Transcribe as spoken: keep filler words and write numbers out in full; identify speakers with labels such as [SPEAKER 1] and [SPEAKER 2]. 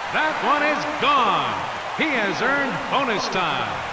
[SPEAKER 1] That one is gone. He has earned bonus time.